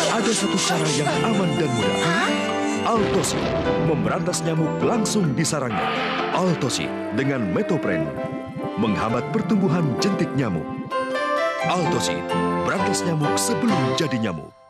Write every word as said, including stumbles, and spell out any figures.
Ada satu cara yang aman dan mudah. Altosi, memberantas nyamuk langsung di sarangnya. Altosi dengan Metopren, menghambat pertumbuhan jentik nyamuk. Altosi, berantas nyamuk sebelum jadi nyamuk.